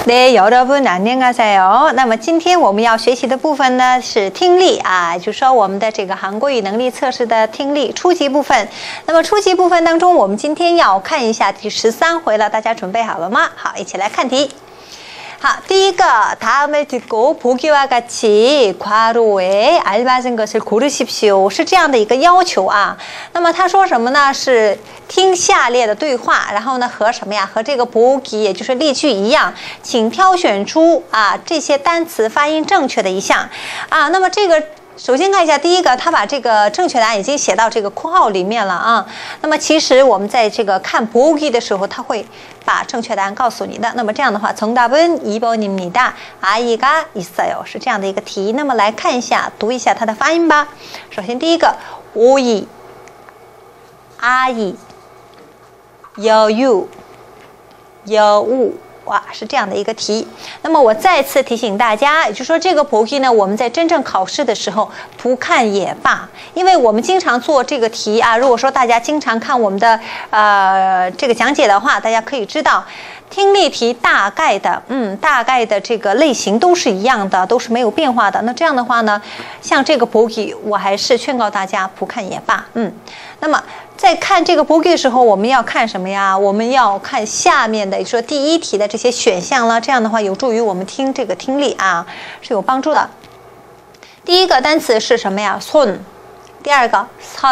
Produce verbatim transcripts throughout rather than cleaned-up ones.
네 여러분 안녕하세요。那么今天我们要学习的部分呢是听力啊，就是说我们的这个韩国语能力测试的听力初级部分。那么初级部分当中，我们今天要看一下第十三回了，大家准备好了吗？好，一起来看题。 好，第一个다음을 듣고 보기와 같이 괄호에 알맞은 것을 고르십시오 是这样的一个要求啊。那么他说什么呢？是听下列的对话，然后呢和什么呀？和这个보기也就是例句一样，请挑选出啊这些单词发音正确的一项啊。那么这个。 首先看一下，第一个，他把这个正确答案已经写到这个括号里面了啊。那么其实我们在这个看보기的时候，他会把正确答案告诉你的。那么这样的话，정답은 이 번입니다. 아이가 있어요是这样的一个题。那么来看一下，读一下它的发音吧。首先第一个，오이、아이、여유、여우。 哇，是这样的一个题。那么我再次提醒大家，也就是说这个보기呢，我们在真正考试的时候不看也罢，因为我们经常做这个题啊。如果说大家经常看我们的呃这个讲解的话，大家可以知道。 听力题大概的，嗯，大概的这个类型都是一样的，都是没有变化的。那这样的话呢，像这个보기，我还是劝告大家不看也罢，嗯。那么在看这个보기的时候，我们要看什么呀？我们要看下面的，也就是说第一题的这些选项了。这样的话，有助于我们听这个听力啊，是有帮助的。第一个单词是什么呀？손，第二个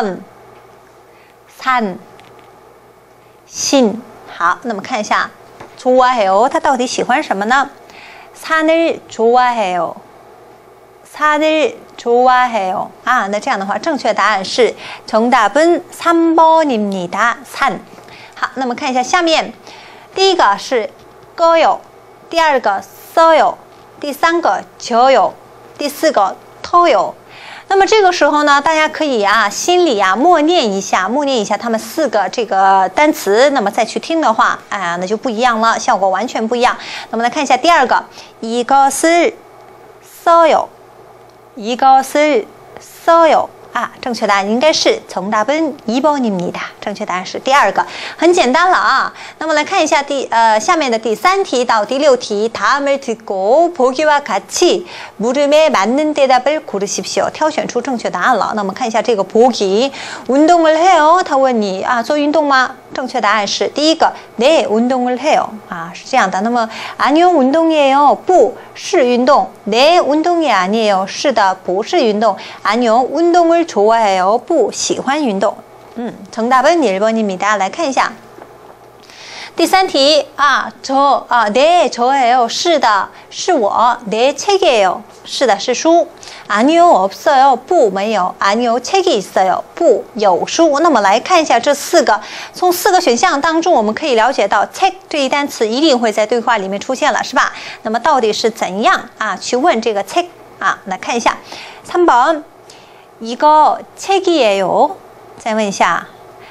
선，산，신。好，那么看一下。 좋아해요，他到底喜欢什么呢？산을 좋아해요，산을 좋아해요。啊，那这样的话，正确答案是정답은 삼 번입니다。산。好，那么看一下下面，第一个是꺼요，第二个써요，第三个져요，第四个터요。 那么这个时候呢，大家可以啊，心里啊默念一下，默念一下他们四个这个单词，那么再去听的话，哎呀，那就不一样了，效果完全不一样。那么来看一下第二个，이것을 써요，이것을 써요。 啊，正确答案应该是정답은 이 번입니다。正确答案是第二个，很简单了啊。那么来看一下第呃下面的第三题到第六题，다음을 듣고 보기와 같이 물음에 맞는 대답을 고르십시오。挑选出正确答案了。那么看一下这个보기，운동을 해요。他问你啊，做运动吗？正确答案是第一个，네 운동을 해요。啊，是这样的。那么아니요 운동이에요，不是运动。네 운동이 아니에요，是的，不是运动。아니요 운동을 좋아해요，不喜欢运动。嗯，정답은 일 번입니다。来看一下。 第三题啊，저啊，네 저예요，是的，是我。네 책이에요，是的，是书。아니요 없어요，不没有。아니요 책이 있어요，不有书。那么来看一下这四个，从四个选项当中，我们可以了解到 책这一单词一定会在对话里面出现了，是吧？那么到底是怎样啊去问这个 책啊？来看一下，삼 번 이거 책이에요。再问一下。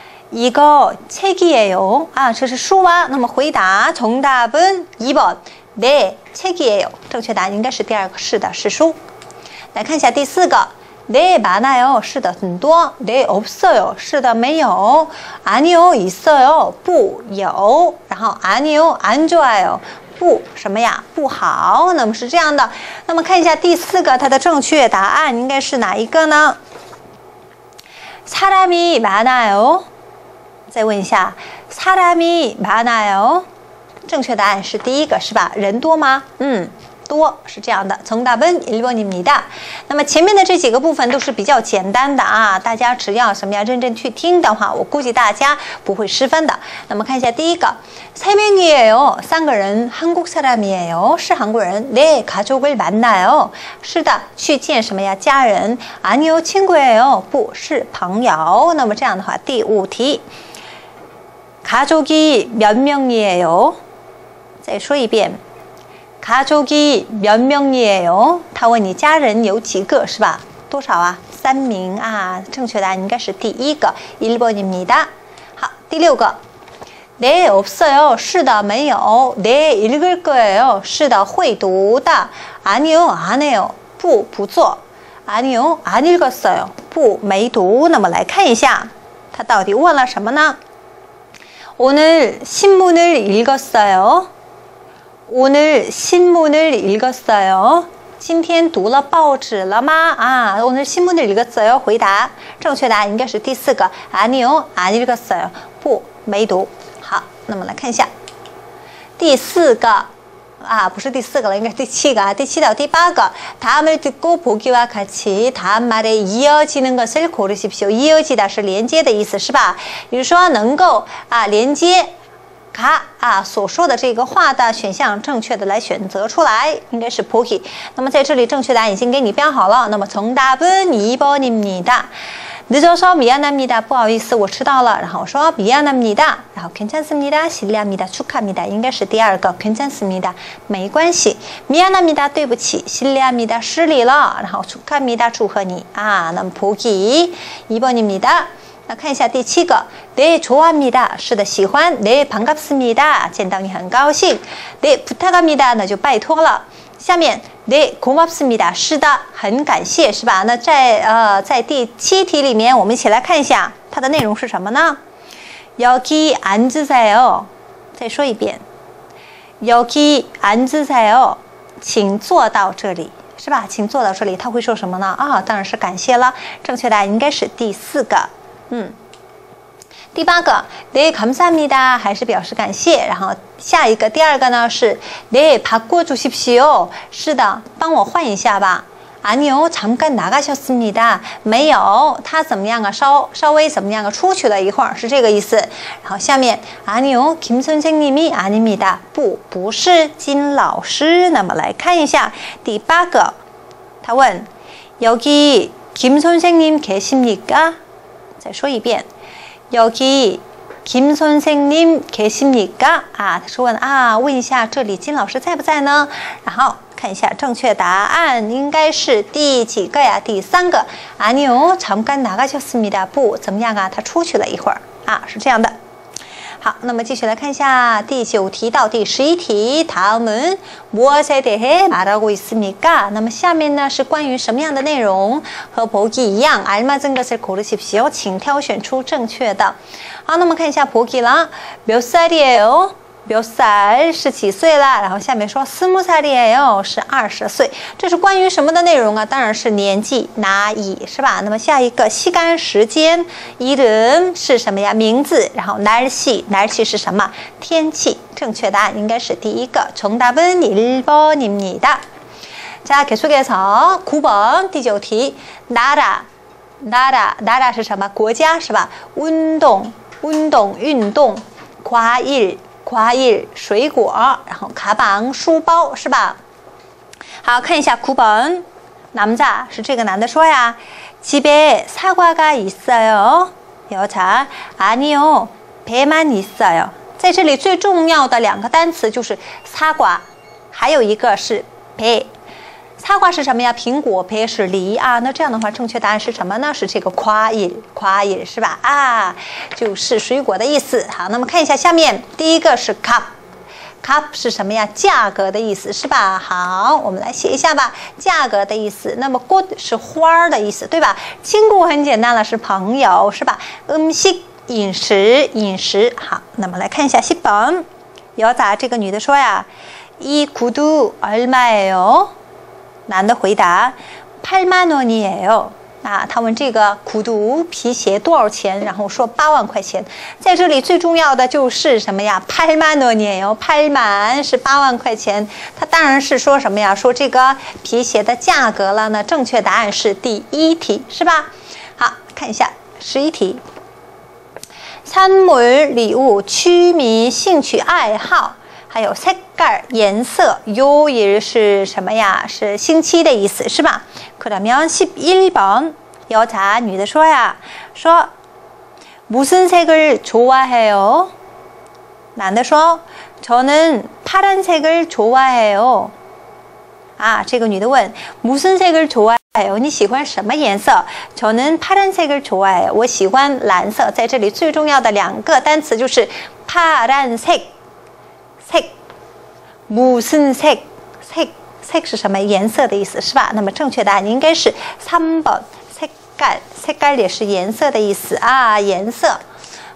이거 책이에요。啊，这是书吗？那么回答정답은 이 번，네 책이에요。正确答案应该是第二个，是的，是书。来看一下第四个，네 많아요，是的，很多。네 없어요，是的，没有。아니요 있어요，不有。然后아니요 안 좋아요，不什么呀？不好。那么是这样的。那么看一下第四个，它的正确答案应该是哪一个呢？사람이 많아요。 再问一下，사람이 많아요。正确答案是第一个，是吧？人多吗？嗯，多是这样的。정답은 일 번입니다。那么前面的这几个部分都是比较简单的啊，大家只要什么呀，认真去听的话，我估计大家不会失分的。那么看一下第一个，세 명이에요，三个人，한국 사람이에요，是韩国人。네 가족을 만나요，是的，去见什么呀？家人。아니요 친구예요，不是朋友。那么这样的话，第五题。 가족이 몇 명이에요？ 再说一遍 가족이 몇 명이에요？ 他问你家人有几个是吧？多少啊？三名啊。正确答案应该是第一个 일 번입니다。好，第六个 네 없어요， 是的，没有。네 읽을 거예요， 是的，会读的。아니요 안 해요， 不不做。아니요 안 읽었어요， 不没读。那么来看一下，他到底问了什么呢？ 오늘 신문을 읽었어요. 오늘 신문을 읽었어요. 今天读了报纸了吗？啊 오늘 신문을 읽었어요. 回答正确答案应该是第四个 아니요, 안 읽었어요. 不，没读。好，那么来看一下第四个啊，不是第四个了，应该是第七个啊。第七到第八个 다음을 듣고 보기와 같이 다음 말에 이어지는 것을 고르십시오. 이어지다是连接的意思，是吧？比如说能够啊连接卡啊所说的这个话的选项正确的来选择出来，应该是 보기。那么在这里正确答案已经给你标好了。那么정답은 이 번입니다。 늦어서 미안합니다. 不好意思，我迟到了。然后我说 미안합니다. 然后 괜찮습니다. 실례합니다. 축하합니다. 应该是第二个 괜찮습니다. 没关系。미안합니다. 对不起。실례합니다. 失礼了。然后 축하합니다. 祝贺你啊。那么 보기 이 번입니다。 那看一下第七个 네 좋아합니다. 是的，喜欢。 네 반갑습니다. 见到你很高兴。 네 부탁합니다. 那就拜托了。下面 네 고맙습니다. 是的，很感谢，是吧？那在呃在第七题里面，我们一起来看一下它的内容是什么呢？ 여기 앉으세요. 再说一遍 여기 앉으세요. 请坐到这里，是吧？请坐到这里，他会说什么呢？啊，当然是感谢了。正确答案应该是第四个。嗯，第八个 네 감사합니다 还是表示感谢。然后下一个第二个呢是 네 바꿔주십시오. 是的，帮我换一下吧。 아니요 잠깐 나가셨습니다. 没有，他怎么样啊？稍稍微怎么样啊？出去了一会儿，是这个意思。然后下面 아니요 김 선생님이 아닙니다. 不，不是金老师。那么来看一下第八个，他问 여기 김 선생님 계십니까? 再说一遍 여기 김 선생님 계십니까? 啊，他是问啊，问一下这里金老师在不在呢？然后看一下正确答案应该是第几个呀？第三个 아니요 잠깐 나가셨습니다. 不，怎么样啊？他出去了一会儿啊，是这样的。好，那么继续来看一下第九题到第十一题。 다음은 무엇에 대해 말하고 있습니까? 那么下面呢是关于什么样的内容？和보기一样 알맞은 것을 고르십시오. 请挑选出正确的。好，那么看一下보기了。 몇 살이에요? 몇 살是几岁了？然后下面说스무 살이에요是二十岁。这是关于什么的内容啊？当然是年纪나이，是吧？那么下一个시간时间이름是什么呀？名字。然后날씨 날씨是什么？天气。正确答案应该是第一个정답은 일 번입니다。 자 계속해서 구 번第九题 나라 나라 나라是什么？国家，是吧？운동运动运动과일 과일水果，然后가방书包，是吧？好，看一下구 번 남자是这个男的说呀 집에 사과가 있어요. 여자 아니요 배만 있어요. 在这里最重要的两个单词就是사과，还有一个是배。사과是什么呀？苹果。배是梨啊。那这样的话，正确答案是什么呢？是这个과일，과일是吧？啊，就是水果的意思。好，那么看一下下面，第一个是값，값是什么呀？价格的意思，是吧？好，我们来写一下吧，价格的意思。那么꽃是花的意思，对吧？친구很简单了，是朋友，是吧？음식饮食，饮食。好，那么来看一下십 번 여자这个女的说呀，이 구두 얼마예요？男的回答팔만 원이에요。啊，他问这个구두皮鞋多少钱？然后说八万块钱。在这里最重要的就是什么呀？팔만 원이에요。팔만是八万块钱。他当然是说什么呀？说这个皮鞋的价格了呢。正确答案是第一题，是吧？好，看一下十一题。선물礼物취미兴趣爱好。还有색깔颜色，요일是什么呀？是星期的意思，是吧？그러면 십일 번 여자女的说呀，说무슨 색을 좋아해요？男的说저는 파란색을 좋아해요。啊，这个女的问무슨 색을 좋아해요？你喜欢什么颜色？저는 파란색을 좋아해요。我喜欢蓝色。在这里最重要的两个单词就是파란색。색 무슨 색 색 색是什么颜色的意思，是吧？那么正确答案应该是삼 번 색깔 색깔也是颜色的意思啊，颜色。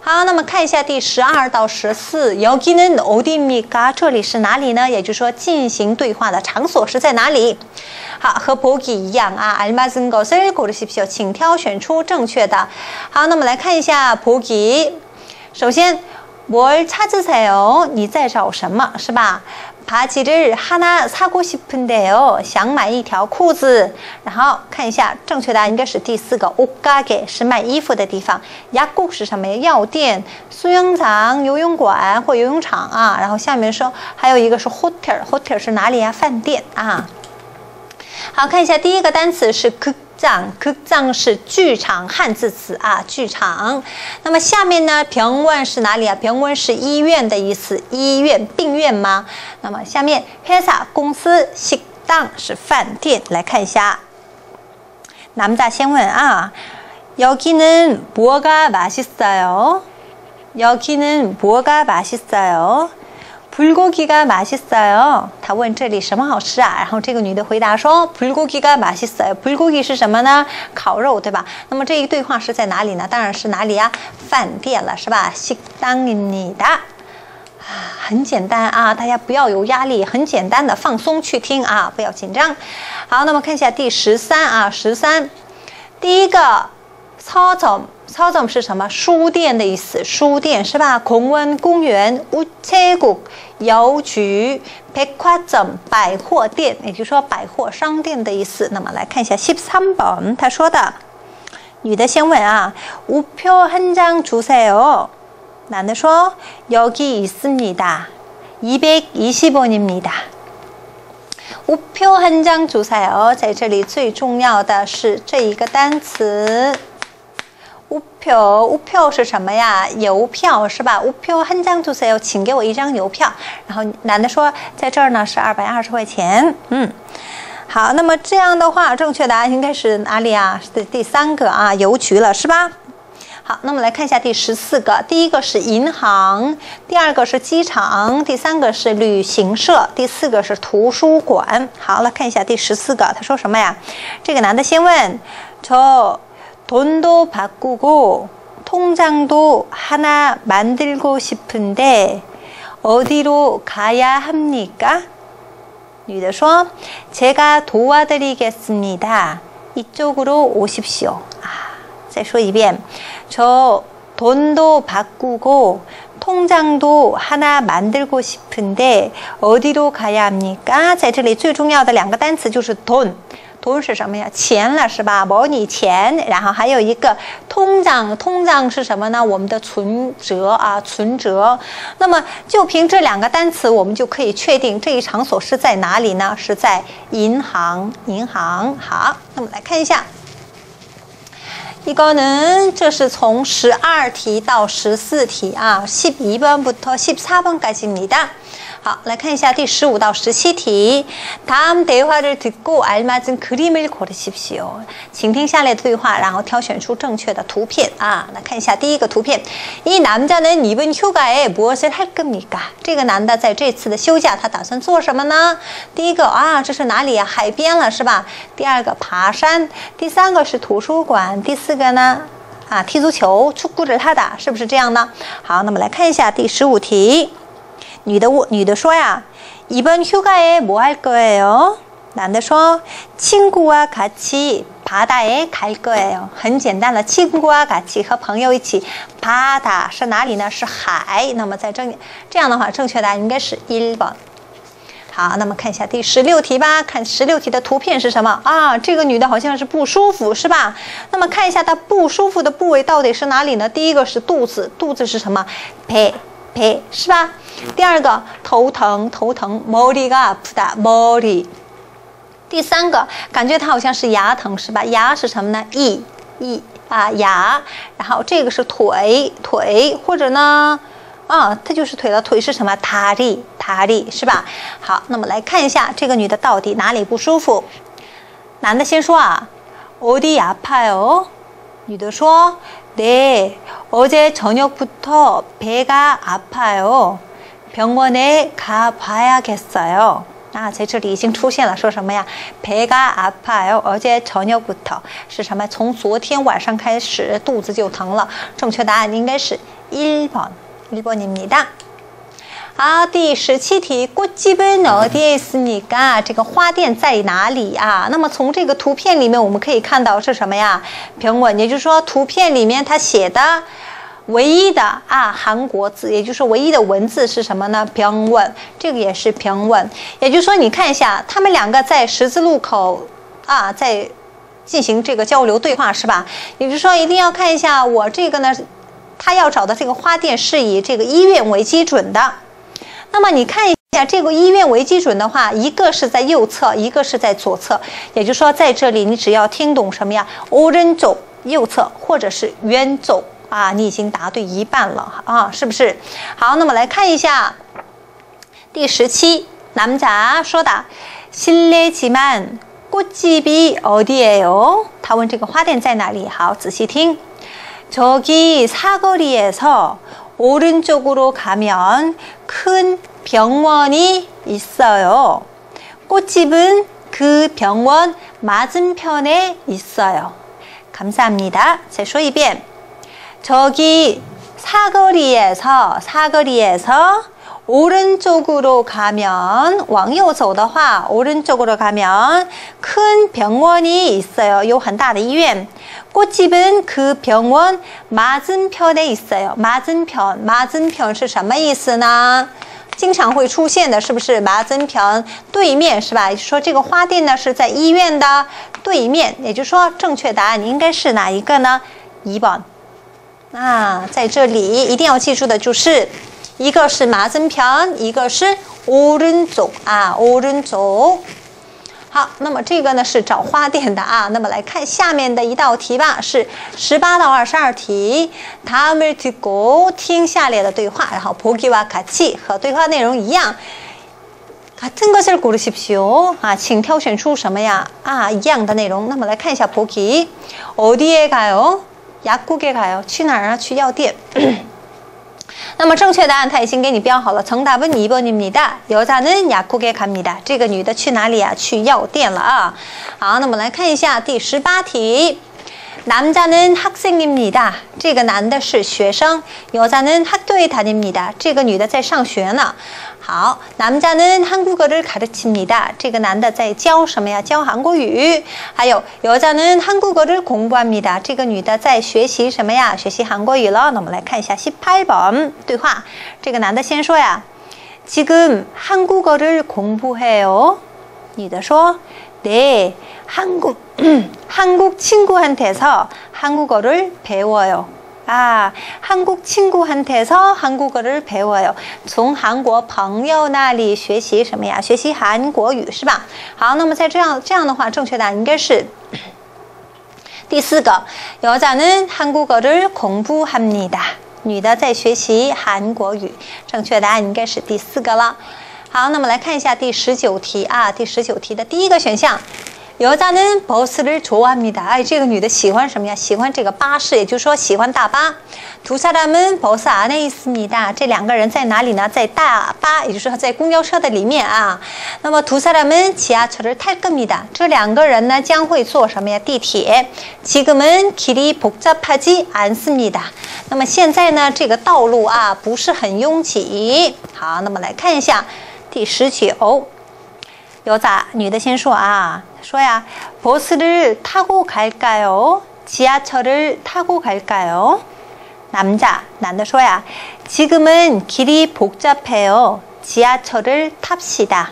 好，那么看一下第十二到十四，여기는 어디입니까？这里是哪里呢？也就是说，进行对话的场所是在哪里？好，和보기一样啊，알맞은 것을 고르십시오，请挑选出正确的。好，那么来看一下보기。首先，뭘 찾으세요？你在找什么？是吧？ 바지를 하나 사고 싶은데요，想买一条裤子。然后看一下正确答案应该是第四个，옷가게是卖衣服的地方，약국是什么呀？药店，수영장游泳馆或游泳场啊。然后下面说还有一个是 hotel，hotel 是哪里呀？饭店啊。好，看一下第一个单词是 극장，극장是剧场，汉字词啊，剧场。那么下面呢，병원是哪里啊？병원是医院的意思，医院病院吗？那么下面회사公司，식당是饭店。来看一下，남자先问啊，여기는 뭐가 맛있어요？ 여기는 뭐가 맛있어요？ 불고기가 맛있어요。他问这里什么好吃啊？然后这个女的回答说 불고기가 맛있어요。 불고기是什么呢？烤肉，对吧？那么这一对话是在哪里呢？当然是哪里呀？饭店了，是吧？식당입니다。啊，很简单啊，大家不要有压力，很简单的放松去听啊，不要紧张。好，那么看一下第十三啊，十三，第一个서점。서점是什么？书店的意思，书店是吧？공원公园，우체국邮局，백화점百货店，也就是说百货商店的意思。那么来看一下십삼 번，他说的，女的先问啊，우표 한 장 주세요。男的说여기 있습니다。이백이십 원입니다。우표 한 장 주세요。在这里最重要的是这一个单词。 우표， 우표是什么呀？邮票是吧？우표 한 장 주세요，请给我一张邮票。然后男的说，在这儿呢是二百二十块钱。嗯，好，那么这样的话，正确答案应该是哪里啊？是第三个啊，邮局了，是吧？好，那么来看一下第十四个，第一个是银行，第二个是机场，第三个是旅行社，第四个是图书馆。好了，看一下第十四个，他说什么呀？这个男的先问，저 돈도 바꾸고 통장도 하나 만들고 싶은데 어디로 가야 합니까? 女的说 제가 도와드리겠습니다. 이쪽으로 오십시오. 아, 再说一遍 저 돈도 바꾸고 통장도 하나 만들고 싶은데 어디로 가야 합니까? 在这里最重要的两个单词就是돈。 돈是什么呀？钱了是吧？模拟钱，然后还有一个通胀，通胀是什么呢？我们的存折啊，存折。那么就凭这两个单词，我们就可以确定这一场所是在哪里呢？是在银行，银行。好，那么来看一下。 이거는 这是从十二题到十四题啊，십이 번부터 십사 번까지입니다. 好，来看一下第十五到十七题。다음 대화를 듣고 알맞은 그림을 고르십시오. 请听下列的对话，然后挑选出正确的图片啊。来看一下第一个图片。이 남자는 이번 휴가에 무엇을 할 겁니까? 这个男的在这次的休假，他打算做什么呢？第一个啊，这是哪里啊？海边了是吧？第二个爬山，第三个是图书馆，第四个呢？ 啊，踢足球，축구를 하다，是不是这样呢？好，那么来看一下第十五题。女的女的说呀， 이번 휴가에 뭐 할 거예요？ 男的说， 친구와 같이 바다에 갈 거예요。 很简单了， 친구와 같이和朋友一起， 바다是哪里呢？是海。那么在正这样的话，正确答案应该是일 번。 好，那么看一下第十六题吧。看十六题的图片是什么啊？这个女的好像是不舒服，是吧？那么看一下她不舒服的部位到底是哪里呢？第一个是肚子，肚子是什么？배，배是吧？第二个头疼，头疼，머리가 아프다，머리。第三个感觉她好像是牙疼，是吧？牙是什么呢？이，이啊牙。然后这个是腿，腿或者呢？ 啊，它就是腿了，腿是什么？塔利，塔利是吧？好，那么来看一下这个女的到底哪里不舒服。男的先说啊， 어디 아파요？ 女的说， 네， 어제 저녁부터 배가 아파요. 병원에 가봐야겠어요. 啊，在这里已经出现了，说什么呀？ 배가 아파요. 어제 저녁부터是什么？从昨天晚上开始肚子就疼了。正确答案应该是 일 번. 일 번입니다.啊，第十七题，꽃집은 어디에 있습니까？这个花店在哪里啊？那么从这个图片里面，我们可以看到是什么呀？平稳，也就是说图片里面它写的唯一的啊韩国字，也就是唯一的文字是什么呢？平稳，这个也是平稳。也就是说，你看一下，他们两个在十字路口啊，在进行这个交流对话，是吧？也就是说，一定要看一下我这个呢，他要找的这个花店是以这个医院为基准的。那么你看一下这个医院为基准的话，一个是在右侧，一个是在左侧。也就是说，在这里你只要听懂什么呀？오른쪽右侧，或者是왼쪽啊，你已经答对一半了啊，是不是？好，那么来看一下第十七，남자说的실례지만 꽃집이 어디예요？他问这个花店在哪里？好，仔细听。저기 사거리에서 오른쪽으로 가면 큰 병원이 있어요. 꽃집은 그 병원 맞은편에 있어요. 감사합니다. 再说一遍. 저기 사거리에서 사거리에서 오른쪽으로 가면 往右走的话 오른쪽으로 가면 큰 병원이 있어요. 有很大的医院. 꽃집은 그 병원 맞은편에 있어요. 맞은편, 맞은편 是什么意思呢？经常会出现的是不是맞은편对面是吧？也就是说这个花店呢是在医院的对面，也就是说正确答案应该是哪一个呢？이 번。啊，在这里一定要记住的就是一个是맞은편，一个是오른쪽啊오른쪽。好，那么这个呢是找花店的啊。那么来看下面的一道题吧，是十八到二十二题。다음을 듣고听下列的对话，然后보기와 같이和对话内容一样。같은 것을 고르십시오。啊，请挑选出什么呀？啊，一样的内容。那么来看一下보기。어디에 가요？ 약국에 가요。去哪儿啊？去药店。那么正确答案他已经给你标好了，정답은 이 번입니다. 여자는 약국에 갑니다. 这个女的去哪里啊？去药店了啊。好，那么来看一下第十八题。남자는 학생입니다. 这个男的是学生。여자는 학교에 다닙니다. 这个女的在上学呢。好，남자는 한국어를 가르칩니다. 这个男的在教什么呀？教韩国语。还有여자는 한국어를 공부합니다. 这个女的在学习什么呀？学习韩国语了。那我们来看一下십팔 번对话。这个男的先说呀，지금 한국어를 공부해요. 女的说，네, 한국 한국 친구한테서 한국어를 배워요. 아, 한국 친구한테서 한국어를 배워요. 从韩国朋友那里学习什么呀？学习韩国语是吧？好，那么在这样这样的话，正确答案应该是第四个。여자는 한국어를 공부합니다. 女的在学习韩国语，正确答案应该是第四个了。好，那么来看一下第十九题啊，第十九题的第一个选项。여자는 버스를 좋아합니다. 哎，这个女的喜欢什么呀？喜欢这个巴士，也就是说喜欢大巴。두 사람은 버스 안에 있습니다. 这两个人在哪里呢？在大巴，也就是说在公交车的里面啊。那么두 사람은 지하철을 탈 겁니다. 这两个人呢将会坐什么呀？地铁。지금은 길이 복잡하지 않습니다. 那么现在呢，这个道路啊不是很拥挤。好，那么来看一下第十九。여자女的先说啊，说呀버스를 타고 갈까요? 지하철을 타고 갈까요? 남자男的说呀지금은 길이 복잡해요. 지하철을 탑시다.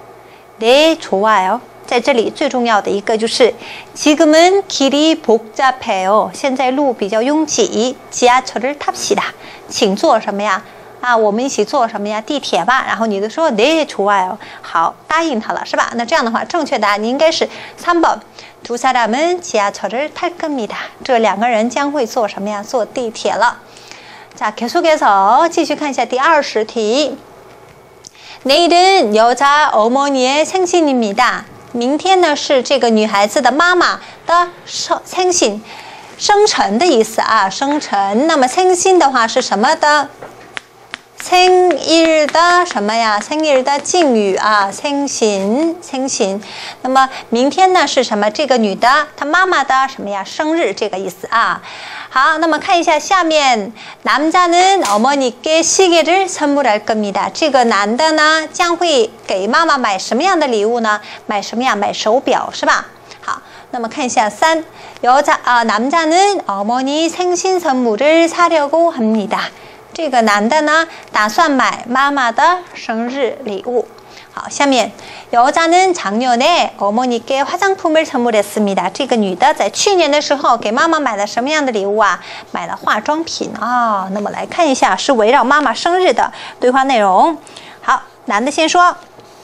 네, 좋아요. 在这里最重要的一个就是 지금은 길이 복잡해요. 现在路比较拥挤 지하철을 탑시다. 请坐什么呀？啊，我们一起坐什么呀？地铁吧。然后女的说네 좋아요。好，答应他了是吧？那这样的话，正确答案应该是삼 번。두 사람은 지하철을 탈 겁니다。这两个人将会坐什么呀？坐地铁了。자，계속해서继续看一下第二十题。내일은 여자 어머니의 생신입니다。明天呢是这个女孩子的妈妈的生생신，生辰的意思啊，生辰。那么생신的话是什么的？ 생일的什么呀？ 생일的敬语啊， 생신 생신。那么明天呢是什么？这个女的她妈妈的什么呀？生日这个意思啊。好，那么看一下下面， 남자는 어머니께 시계를 선물할 겁니다。 这个男的呢将会给妈妈买什么样的礼物呢？买什么呀？买手表是吧？好，那么看一下三， 여자 아 남자는 어머니 생신 선물을 사려고 합니다。 这个男的呢打算买妈妈的生日礼物。好，下面 여자는 작년에 어머니께 화장품을 선물했습니다。 这个女的在去年的时候给妈妈买了什么样的礼物啊？买了化妆品啊、哦。那么来看一下，是围绕妈妈生日的对话内容。好，男的先说，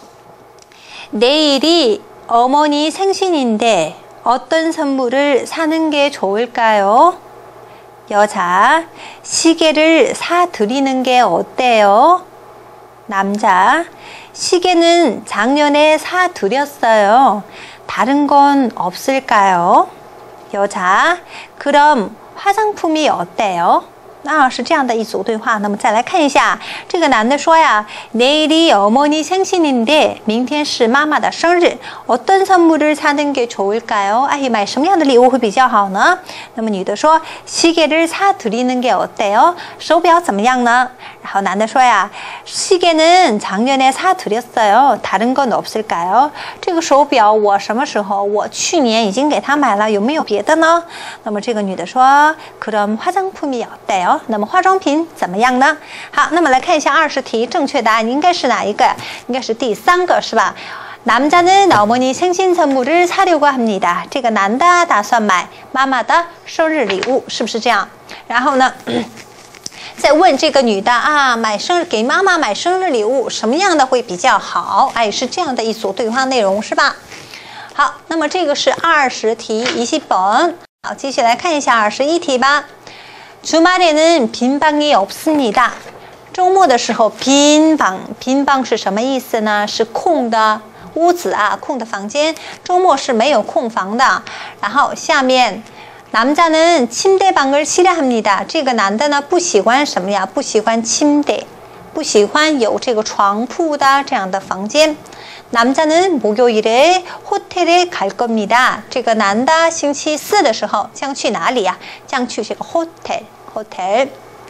내일이 어머니 생신인데 어떤 선물을 사는 게 좋을까요? 여자, 시계를 사드리는 게 어때요? 남자, 시계는 작년에 사드렸어요. 다른 건 없을까요? 여자, 그럼 화장품이 어때요? 啊，是这样的一组对话。那么再来看一下，这个男的说呀， 내일이 어머니 생신인데， 明天是妈妈的生日。 어떤 선물을 사는 게 좋을까요？ 哎，买什么样的礼物会比较好呢？那么女的说， 시계를 사드리는 게 어때요？ 手表怎么样呢？然后男的说呀， 시계는 작년에 사드렸어요. 다른 건 없을까요？ 这个手表我什么时候？我去年已经给他买了，有没有别的呢？那么这个女的说， 그럼 화장품이 어때요？ 那么化妆品怎么样呢？好，那么来看一下二十题，正确答案应该是哪一个？应该是第三个，是吧？ 남자는 어머니 생신 선물을 사려고 합니다。 这个男的打算买妈妈的生日礼物，是不是这样？然后呢，再问这个女的啊，买生日给妈妈买生日礼物，什么样的会比较好？哎，是这样的一组对话内容，是吧？好，那么这个是二十题이십 번。 好，继续来看一下二十一题吧。 주말에는 빈 방이 없습니다。 周末的时候，빈 방， 빈 방是什么意思呢？是空的屋子啊，空的房间。周末是没有空房的。然后下面， 남자는 침대방을 싫어합니다。 这个男的呢不喜欢什么呀？不喜欢침대， 不喜欢有这个床铺的这样的房间。 남자는 목요일에 호텔에 갈 겁니다。 这个男的星期四的时候将去哪里呀？将去这个 호텔 호텔。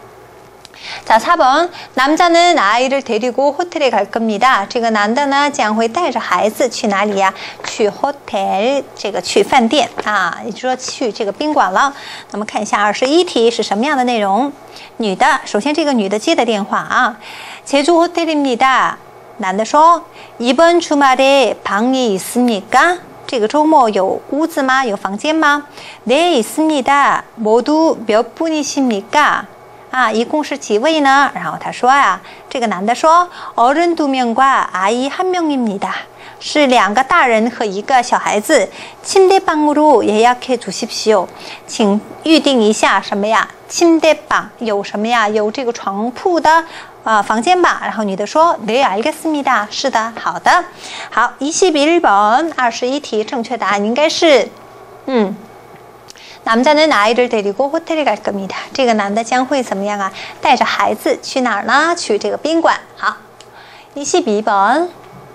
자, 사 번 남자는 아이를 데리고 호텔에 갈 겁니다。 这个男的呢将会带着孩子去哪里呀？去 호텔， 这个去饭店啊，也就是说去这个宾馆了。那么看一下二十一题是什么样的内容？女的，首先这个女的接的电话啊， 제주 호텔입니다。 男的说， 이번 주말에 방이 있습니까？ 这个周末有屋子吗？有房间吗？ 네 있습니다. 모두 몇 분이십니까？ 啊，一共是几位呢？然后他说呀，这个男的说， 어른 두 명과 아이 한 명입니다. 是两个大人和一个小孩子。 침대방으로 예약해 주십시오. 请预定一下什么呀？ 침대방有什么呀？有这个床铺的。 啊、呃，房间吧。然后女的说， 네 알겠습니다。 是的，好的。好，이십일 번二十一题正确答案应该是，嗯， 남자는 아이를 데리고 호텔에 갈 겁니다。 这个男的将会怎么样啊？带着孩子去哪儿呢？去这个宾馆。好，이십이 번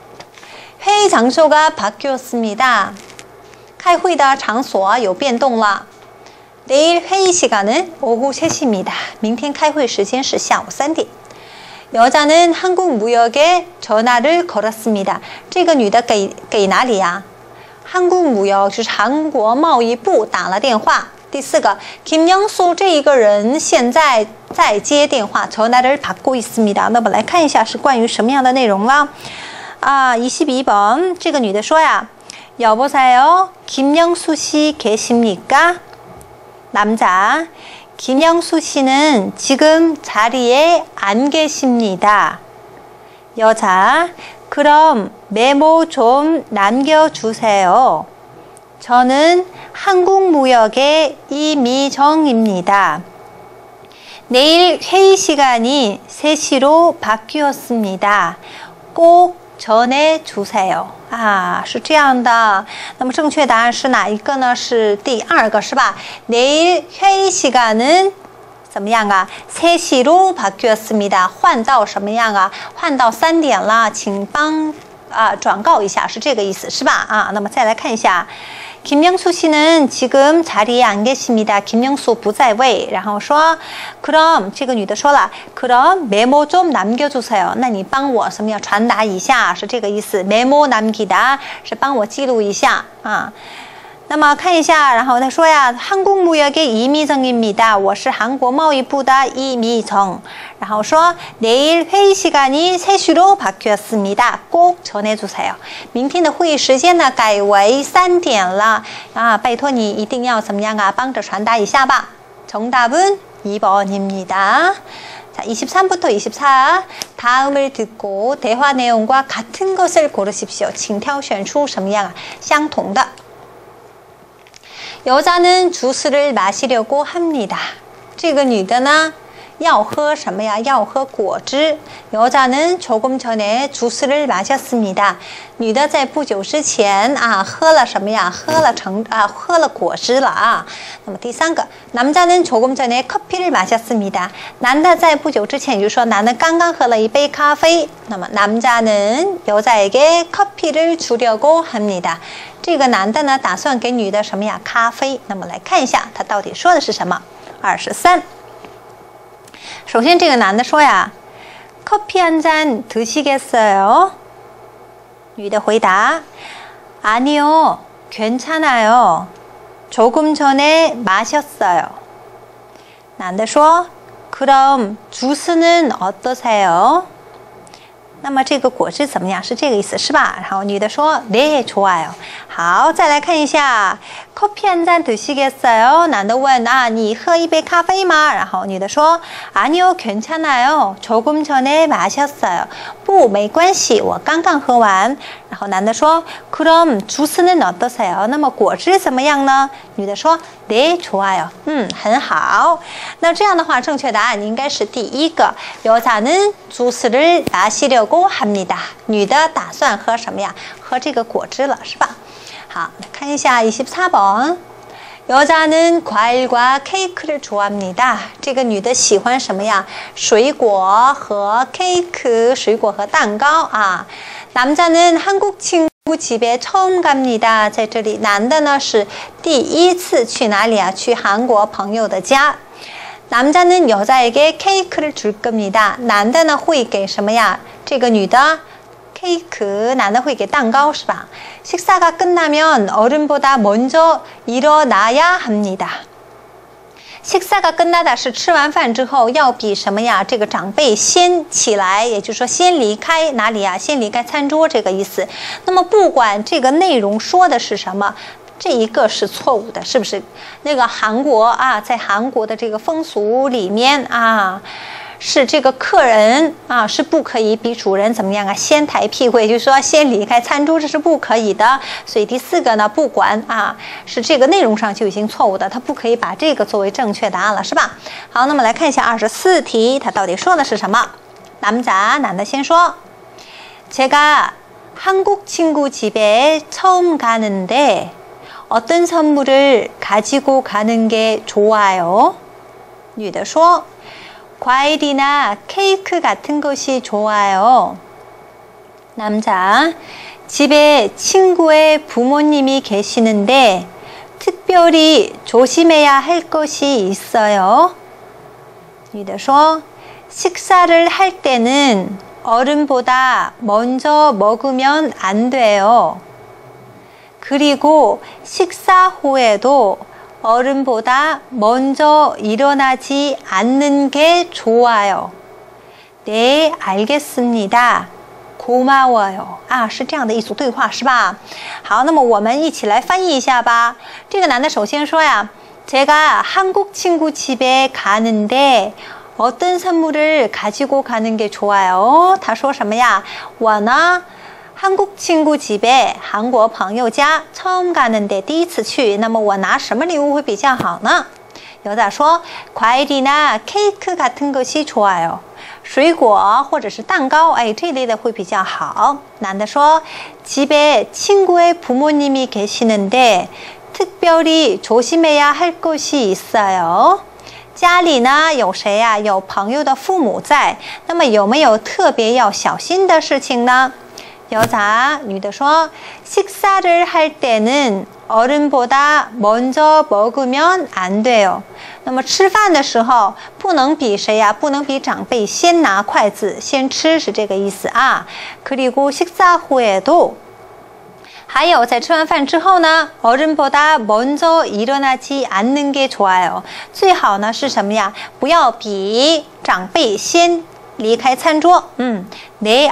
회의 장소가 바뀌었습니다。 开会的场所有变动了。 내일 회의 시간은 오후 세 시입니다。 明天开会时间是下午三点。 여자는 한국무역에 전화를 걸었습니다。 这个女的给给哪里呀？ 한국무역就是韩国贸易部打了电话。第四个， 김영수这一个人现在在接电话， 전화를 받고 있습니다。 那么来看一下是关于什么样的内容了？啊，이십이 번这个女的说呀， 여보세요, 김영수 씨 계십니까？ 남자, 김영수 씨는 지금 자리에 안 계십니다. 여자, 그럼 메모 좀 남겨주세요. 저는 한국무역의 이미정입니다. 내일 회의 시간이 세 시로 바뀌었습니다. 꼭 전해주세요. 啊，是这样的。那么正确答案是哪一个呢？是第二个，是吧？ 내일 회의 시간은 怎么样啊？세 시로 바뀌었습니다。换到什么样啊？换到三点了，请帮啊转告一下，是这个意思，是吧？啊，那么再来看一下。 김명수 씨는 지금 자리에 안 계십니다. 김명수 不在位。然后说 그럼 这个女的说了 그럼 메모 좀 남겨주세요. 那你帮我什么样传达一下，是这个意思。메모 남기다 是帮我记录一下啊。 那么看一下，然后他说呀， 한국무역의 이미정입니다. 我是韩国贸易部的이미정。 然后说 내일 회의 시간이 세 시로 바뀌었습니다. 꼭 전해주세요. 明天的会议时间呢改为三点了啊，拜托你一定要怎么样啊，帮着传达一下吧。 정답은 이 번입니다. 자, 이십삼부터 이십사. 다음을 듣고 대화 내용과 같은 것을 고르십시오. 请挑选出什么样啊相同的。 여자는 주스를 마시려고 합니다. 这个女的呢要喝什么呀？要喝果汁。 여자는 조금 전에 주스를 마셨습니다. 女的在不久之前啊喝了什么呀？喝了成啊喝了果汁了啊。那么第三个， 남자는 조금 전에 커피를 마셨습니다. 男的在不久之前，也就是说男的刚刚喝了一杯咖啡。那么 남자는 여자에게 커피를 주려고 합니다. 这个男的呢打算给女的什么呀？咖啡。那么来看一下他到底说的是什么。 二十三。 首先这个男的说呀 커피 한 잔 드시겠어요? 女的回答 아니요, 괜찮아요. 조금 전에 마셨어요. 男的说 그럼 주스는 어떠세요? 那么这个果汁怎么样？是这个意思，是吧？然后女的说 네, 좋아요. 好，再来看一下 커피 한 잔 드시겠어요? 男的问啊，你喝一杯咖啡吗？然后女的说 아니요, 괜찮아요. 조금 전에 마셨어요. 不，没关系，我刚刚喝完。然后男的说 그럼 주스는 어떠세요? 那么果汁怎么样呢？女的说 네, 좋아요. 嗯，很好。那这样的话，正确答案应该是第一个。 여자는 주스를 마시려고 합니다. 女的打算喝什么呀？喝这个果汁了，是吧？好，看一下 이십사 번. 여자는 과일과 케이크를 좋아합니다. 这个女的喜欢什么呀？水果和 케이크, 水果和蛋糕啊。 남자는 한국 친구 집에 처음 갑니다. 在这里，男的呢是第一次去哪里啊？去韩国朋友的家。 남자는 여자에게 케이크를 줄 겁니다. 男的呢会给什么呀？这个女的 케이크, 男的会给蛋糕是吧？ 식사가 끝나면 어른보다 먼저 일어나야 합니다. 식사가 끝나다 是吃完饭之后要比什么呀？这个长辈先起来，也就是说先离开哪里呀？先离开餐桌这个意思。那么不管这个内容说的是什么， 这一个是错误的，是不是？那个韩国啊，在韩国的这个风俗里面啊，是这个客人啊是不可以比主人怎么样啊先抬屁股，也就是说先离开餐桌，这是不可以的。所以第四个呢，不管啊是这个内容上就已经错误的，他不可以把这个作为正确答案了，是吧？好，那么来看一下二十四题，他到底说的是什么？ 남자男的先说 제가 한국 친구 집에 처음 가는데 어떤 선물을 가지고 가는 게 좋아요? 女的说 과일이나 케이크 같은 것이 좋아요. 남자 집에 친구의 부모님이 계시는데 특별히 조심해야 할 것이 있어요. 女的说 식사를 할 때는 어른보다 먼저 먹으면 안 돼요. 그리고 식사 후에도 어른보다 먼저 일어나지 않는 게 좋아요. 네, 알겠습니다. 고마워요. 啊，是这样的一组对话，是吧？好，那么我们一起来翻译一下吧。这个男的首先说呀 제가 한국 친구 집에 가는데 어떤 선물을 가지고 가는 게 좋아요? 他说什么呀？我呢 한국 친구 집에 韩国朋友家 처음 가는데 第一次去，那么我拿什么礼物会比较好呢？ 여자说 과일이나 케이크 같은 것이 좋아요. 水果或者是蛋糕，哎，这类的会比较好。男的说 집에 친구의 부모님이 계시는데 특별히 조심해야 할 것이 있어요. 家里呢有谁呀、啊？有朋友的父母在，那么有没有特别要小心的事情呢？ 여자, 女的说 식사를 할 때는 어른보다 먼저 먹으면 안 돼요. 那么吃饭的时候不能比谁呀？不能比长辈先拿筷子先吃，是这个意思啊。 그리고 식사 후에도 还有在吃完饭之后呢 어른보다 먼저 일어나지 않는 게 좋아요. 最好呢是什么呀？不要比长辈先 离开餐桌，嗯，네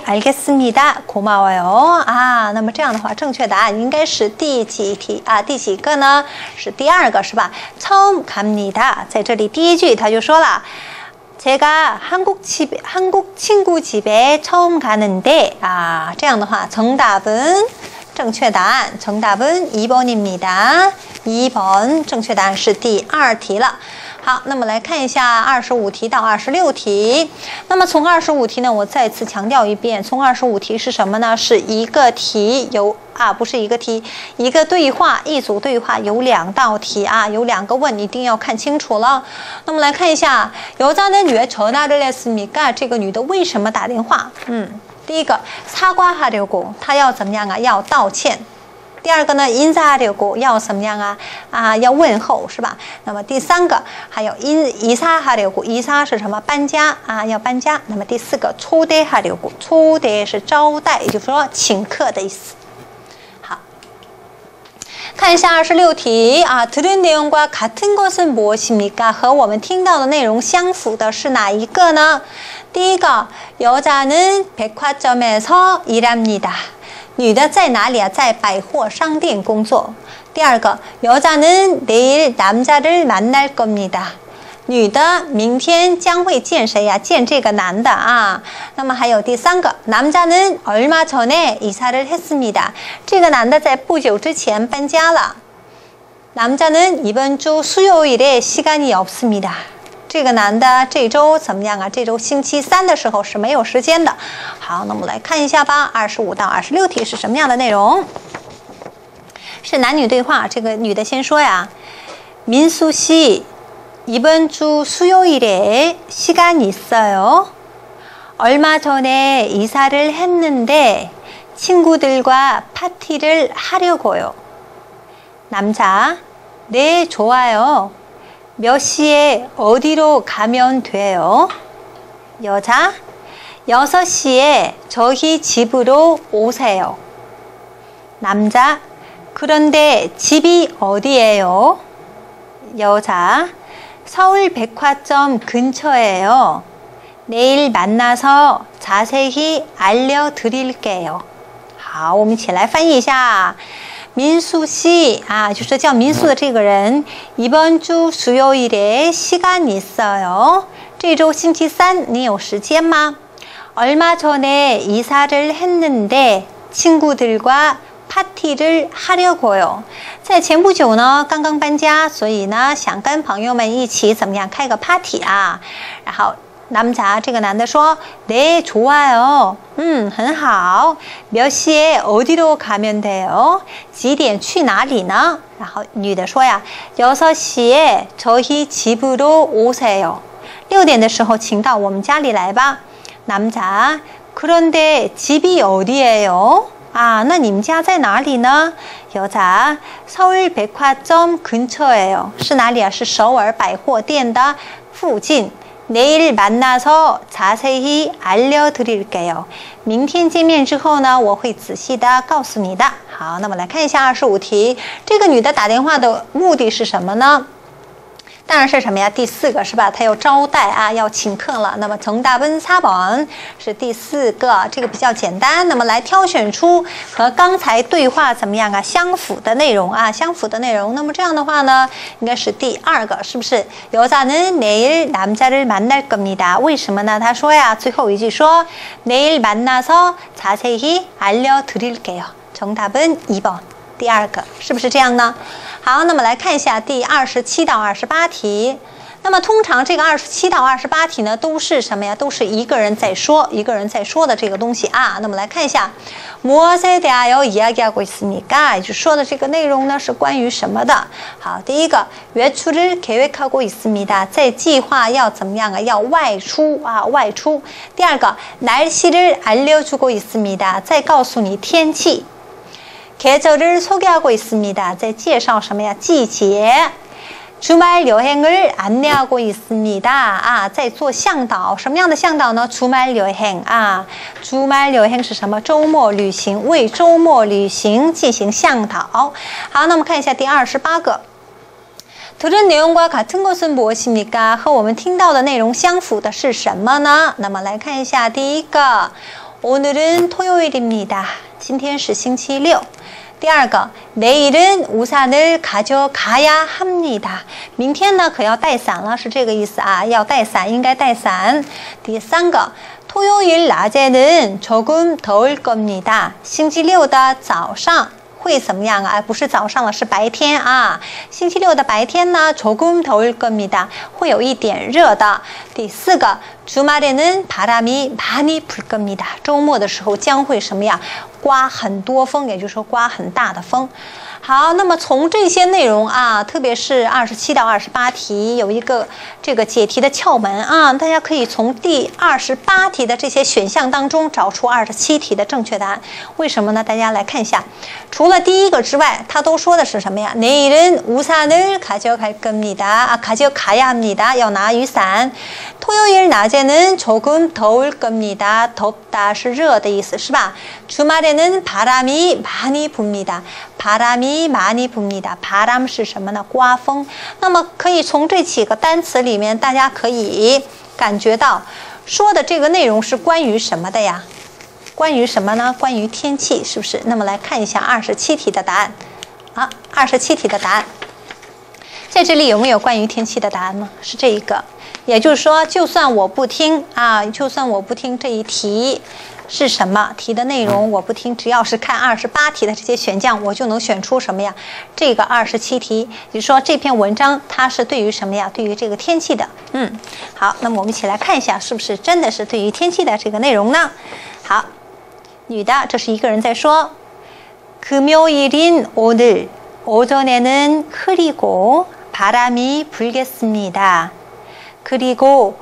알겠습니다，고마워요啊。那么这样的话，正确答案应该是第几题啊？第几个呢？是第二个，是吧？처음 갑니다，在这里第一句他就说了，제가 한국 집 한국 친구 집에 처음 가는데啊，这样的话，정답은正确答案，정답은 이 번입니다。一번正确答案是第二题了。 好，那么来看一下二十五题到二十六题。那么从二十五题呢，我再次强调一遍，从二十五题是什么呢？是一个题有啊，不是一个题，一个对话，一组对话有两道题啊，有两个问，一定要看清楚了。那么来看一下，여자는 왜 전화를 했습니까？这个女的为什么打电话？嗯，第一个사과하려고，她要怎么样啊？要道歉。 第二个呢 인사하려고 要怎么样啊？啊，要问候是吧？那么第三个还有 인 이사하려고 이사是什么？搬家啊，要搬家。那么第四个초대하려고 초대是招待，也就是说请客的意思。好，看一下二十六题啊，들은 내용과 같은 것은 무엇입니까？和我们听到的内容相符的是哪一个呢？第一个 여자는 백화점에서 일합니다。 女的在哪里啊？在百货商店工作。第二个 여자는 내일 남자를 만날 겁니다。 女的明天将会见谁呀？见这个男的啊。那么还有第三个 남자는 얼마 전에 이사를 했습니다。 这个男的在不久之前搬家了。 남자는 이번 주 수요일에 시간이 없습니다。 这个男的这周怎么样啊？这周星期三的时候是没有时间的。好，那我们来看一下吧。二十五到二十六题是什么样的内容？是男女对话。这个女的先说呀，민수 씨 이번 주 수요일에 시간 있어요? 얼마 전에 이사를 했는데 친구들과 파티를 하려고요. 남자, 네, 좋아요. 몇 시에 어디로 가면 돼요? 여자, 여섯 시에 저희 집으로 오세요. 남자, 그런데 집이 어디예요? 여자, 서울 백화점 근처예요. 내일 만나서 자세히 알려드릴게요. 好，我们一起来翻译一下。 민수 씨啊，就是叫民宿的这个人。이번 주 수요일에 시간 있어요？ 这周星期三你有时间吗？ 얼마 전에 이사를 했는데 친구들과 파티를 하려고요。 在前不久呢，刚刚搬家，所以呢，想跟朋友们一起怎么样开个 party 啊？然后。 남자这个男的说 네 좋아요 嗯很好 몇 시에 어디로 가면 돼요 几点去哪里呢然后女的说呀 여섯 시에 저희 집으로 오세요 六点的时候请到我们家里来吧 남자 그런데 집이 어디예요 啊那你们家在哪里呢 여자 서울 백화점 근처예요 是哪里啊是首尔百货店的附近 내일 만나서 자세히 알려드릴게요. 明天见面之后呢，我会仔细的告诉你的。好，那么来看一下二十五题，这个女的打电话的目的是什么呢？ 当然是什么呀？第四个是吧？他要招待啊，要请客了。那么정답은 사 번是第四个，这个比较简单。那么来挑选出和刚才对话怎么样啊？相符的内容啊，相符的内容。那么这样的话呢，应该是第二个，是不是？여자는 내일 남자를 만날 겁니다。为什么呢？他说呀，最后一句说내일 만나서 자세히 알려드릴게요。정답은 이 번。 第二个是不是这样呢？好，那么来看一下第二十七到二十八题。 那么通常这个二十七到二十八题呢，都是什么呀？都是一个人在说，一个人在说的这个东西啊。那么来看一下，무엇에 대하여 이야기하고 있습니까？ 也就是说的这个内容呢是关于什么的？好，第一个，외출을 계획하고 있습니다， 在计划要怎么样啊？要外出啊，外出。第二个，날씨를 알려주고 있습니다， 在告诉你天气。계절을 소개하고 있습니다， 在介绍什么呀？季节。주말 여행을 안내하고 있습니다.啊，在做向导，什么样的向导呢？주말 여행啊，주말 여행是什么？周末旅行，为周末旅行进行向导。好，那我们看一下第二十八个。들은 내용과 같은 것은 무엇입니까？ 和我们听到的内容相符的是什么呢？那么来看一下第一个，오늘은 토요일입니다. 今天是星期六。第二个，내일은 우산을 가져가야 합니다. 明天呢可要带伞了，是这个意思啊，要带伞，应该带伞。第三个，토요일 낮에는 조금 더울 겁니다. 星期六的早上会怎么样啊？不是早上了，是白天啊。星期六的白天呢，조금 더울 겁니다. 会有一点热的。第四个，주말에는 바람이 많이 불 겁니다. 周末的时候将会什么呀？刮很多风，也就是说刮很大的风。好，那么从这些内容啊，特别是二十七到二十八题，有一个这个解题的窍门啊，大家可以从第二十八题的这些选项当中找出二十七题的正确答案。为什么呢？大家来看一下，除了第一个之外，它都说的是什么呀？내일은 우산을 가져갈 겁니다. 아, 가져가야 합니다. 要拿雨伞。토요일 낮에는 조금 더울 겁니다. 덥다是热的意思，是吧？주말에는 바람이 많이 붑니다. 바람이 많이 붑니다. 바람是什么呢？刮风。那么可以从这几个单词里面，大家可以感觉到说的这个内容是关于什么的呀？关于什么呢？关于天气，是不是？那么来看一下二十七题的答案。啊，二十七题的答案，在这里有没有关于天气的答案呢？是这一个。也就是说，就算我不听啊，就算我不听这一题是什么题的内容，我不听，只要是看二十八题的这些选项，我就能选出什么呀？这个二十七题，也就是说这篇文章它是对于什么呀？对于这个天气的。嗯，好，那么我们一起来看一下，是不是真的是对于天气的这个内容呢？好，女的，这是一个人在说，금요일인 오늘 오전에는 흐리고 바람이 불겠습니다. 그리고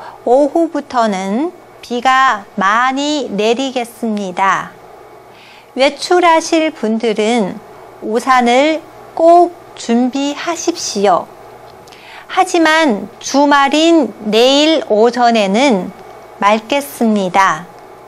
오후부터는 비가 많이 내리겠습니다. 외출하실 분들은 우산을 꼭 준비하십시오. 하지만 주말인 내일 오전에는 맑겠습니다.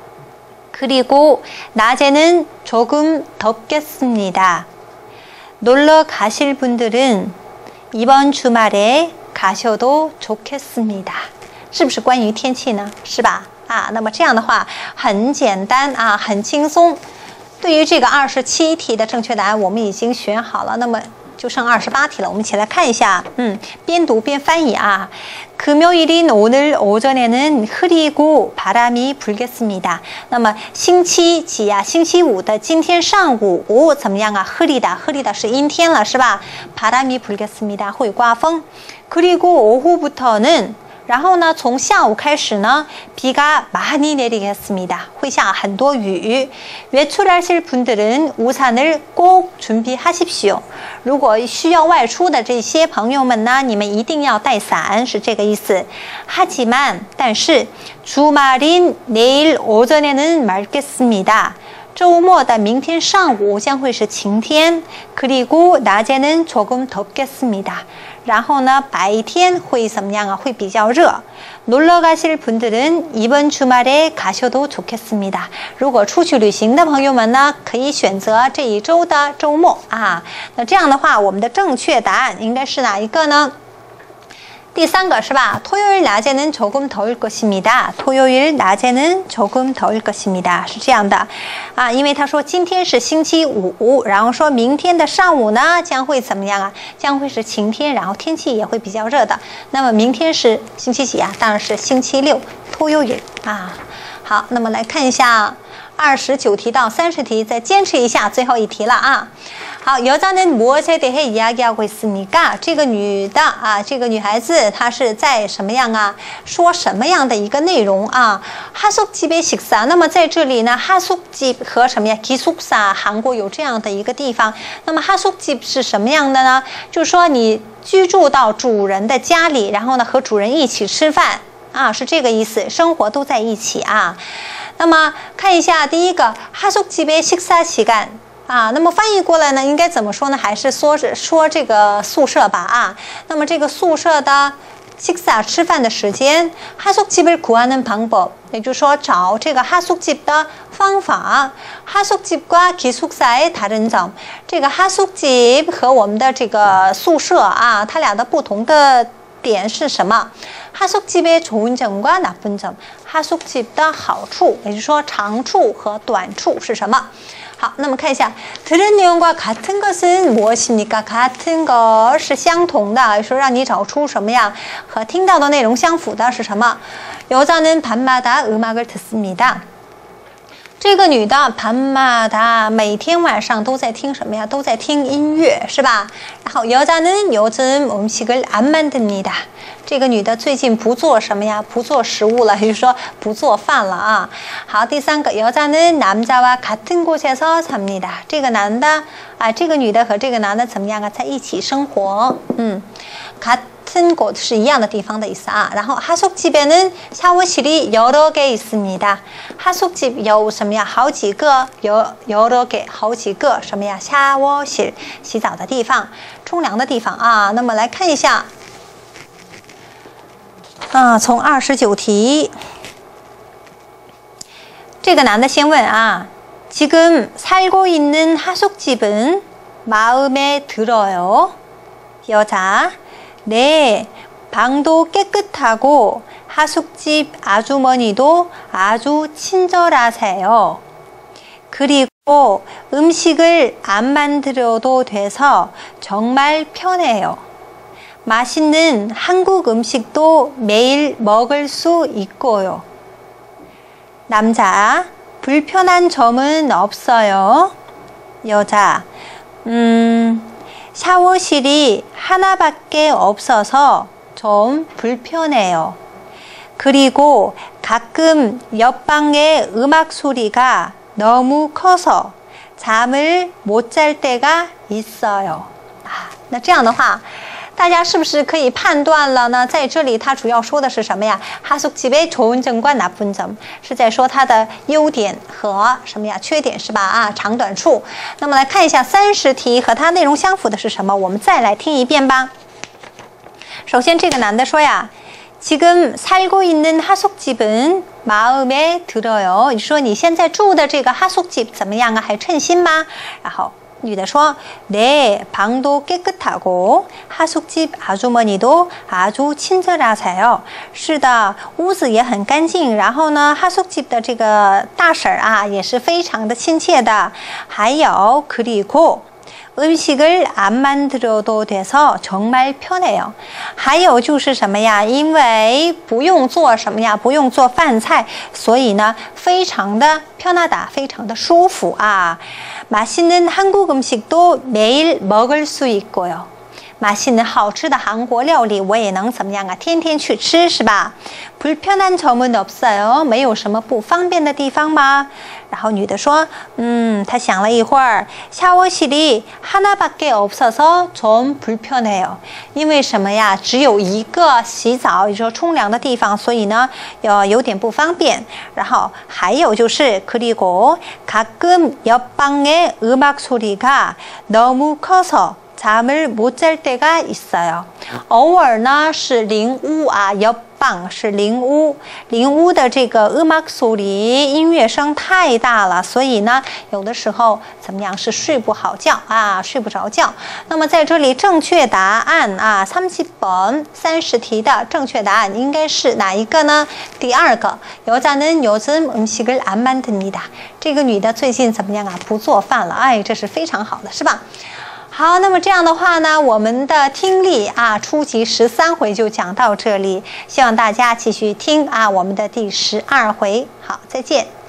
그리고 낮에는 조금 덥겠습니다. 놀러 가실 분들은 이번 주말에 가셔도 좋겠습니다. 是不是关于天气呢？是吧？啊，那么这样的话很简单啊，很轻松。对于这个二十七题的正确答案，我们已经选好了，那么就剩二十八题了。我们一起来看一下，嗯，边读边翻译啊。금요일인 오늘 오전에는 흐리고 바람이 불겠습니다. 那么星期几呀？星期五的今天上午怎么样啊？흐리다，흐리다是阴天了，是吧？바람이 불겠습니다，会刮风。그리고 오후부터는然后呢，从下午开始呢，비가 많이 내리겠습니다. 会下很多雨。외출하실 분들은 우산을 꼭 준비하십시오. 如果需要外出的这些朋友们呢，你们一定要带伞，是这个意思。하지만但是 주말인 내일 오전에는 맑겠습니다. 周末的明天上午将会是晴天。그리고 낮에는 조금 덥겠습니다. 然后呢，白天会怎么样啊？会比较热。놀러 가실 분들은 이번 주말에 가셔도 좋겠습니다. 如果出去旅行的朋友们呢，可以选择这一周的周末啊。那这样的话，我们的正确答案应该是哪一个呢？第三个是吧？토요일 낮에는 조금 더울 것입니다. 토요일 낮에는 조금 더울 것입니다. 是这样的啊，因为他说今天是星期五，然后说明天的上午呢将会怎么样啊？将会是晴天，然后天气也会比较热的。那么明天是星期几啊？当然是星期六，토요일啊。好，那么来看一下二十九题到三十题，再坚持一下，最后一题了啊。好，여자는 무엇에 대해 이야기하고 있습니까？这个女的啊，这个女孩子她是在什么样啊？说什么样的一个内容啊？하숙집의 식사。那么在这里呢，하숙집和什么呀？기숙사，韩国有这样的一个地方。那么하숙집是什么样的呢？就是说你居住到主人的家里，然后呢和主人一起吃饭啊，是这个意思，生活都在一起啊。那么看一下第一个하숙집의 식사 시간。啊，那么翻译过来呢，应该怎么说呢？还是说是说这个宿舍吧啊。那么这个宿舍的식사吃饭的时间，하숙집을 구하는 방법，也就是说找这个하숙집的方法。하숙집과 기숙사의 다른 점，这个하숙집和我们的这个宿舍啊，它俩的不同的点是什么？하숙집의 좋은 점과 나쁜 점，하숙집的好处，也就是说长处和短处是什么？好，那么看一下들은 내용과 같은 것은 무엇입니까？같은 것是相同的，说让你找出什么呀？和听到的内容相符的是什么？여자는 밤마다 음악을 듣습니다。这个女的밤마다每天晚上都在听什么呀？都在听音乐，是吧？然后여자는 요즘 음식을 안 만듭니다。这个女的最近不做什么呀？不做食物了，也就是说不做饭了啊。好，第三个여자는 남자와 같은 곳에서 삽니다。这个男的啊，这个女的和这个男的怎么样啊？在一起生活。嗯，같은 곳是一样的地方的意思啊。然后하숙집에는 샤워실이 여러 개 있습니다。하숙집有什么呀？好几个，有여러 개好几个什么呀？샤워실洗澡的地方，冲凉的地方啊。那么来看一下。啊，从二十九题，这个男的先问啊，지금 살고 있는 하숙집은 마음에 들어요? 여자, 네, 방도 깨끗하고 하숙집 아주머니도 아주 친절하세요. 그리고 음식을 안 만들어도 돼서 정말 편해요. 맛있는 한국 음식도 매일 먹을 수 있고요. 남자, 불편한 점은 없어요. 여자, 음, 샤워실이 하나밖에 없어서 좀 불편해요. 그리고 가끔 옆방의 음악 소리가 너무 커서 잠을 못 잘 때가 있어요. 아, 那这样的话大家是不是可以判断了呢？在这里它主要说的是什么呀？하숙집의 좋은 점과 나쁜 점是在说它的优点和什么呀？缺点是吧？啊，长短处。那么来看一下三十题和它内容相符的是什么？我们再来听一遍吧。首先这个男的说呀，지금 살고 있는 하숙집은 마음에 들어요。你说你现在住的这个하숙집怎么样啊？还称心吗？然后女的说，네, 방도 깨끗하고 하숙집 아주머니도 아주 친절하세요。是的，屋子也很干净。然后呢，하숙집的这个大婶啊，也是非常的亲切的。还有그리고 음식을 안 만들어도 돼서 정말 편해요。还有就是什么呀？因为不用做什么呀？不用做饭菜，所以呢，非常的편하다，非常的舒服啊。맛있는 한국 음식도 매일 먹을 수 있고요。맛있는好吃的韩国料理我也能怎么样啊？天天去吃是吧？불편한 점은 없어요。没有什么不方便的地方吗？然后女的说，嗯，她想了一会儿，샤워실이 하나밖에 없어서 좀 불편해요。因为什么呀？只有一个洗澡，也就是说冲凉的地方，所以呢，有有点不方便。然后还有就是그리고 가끔 옆방의 음악 소리가 너무 커서 잠을 못 잘 때가 있어요。偶尔呢是邻屋啊，옆방是邻屋，邻屋的这个음악 소리音乐声太大了，所以呢有的时候怎么样是睡不好觉啊，睡不着觉。那么在这里正确答案啊，삼십 번三十题的正确答案应该是哪一个呢？第二个，여자는 요즘 음식을 안 만듭니다。这个女的最近怎么样啊？不做饭了，哎，这是非常好的，是吧？好，那么这样的话呢，我们的听力啊，初级十三回就讲到这里，希望大家继续听啊，我们的第十二回。好，再见。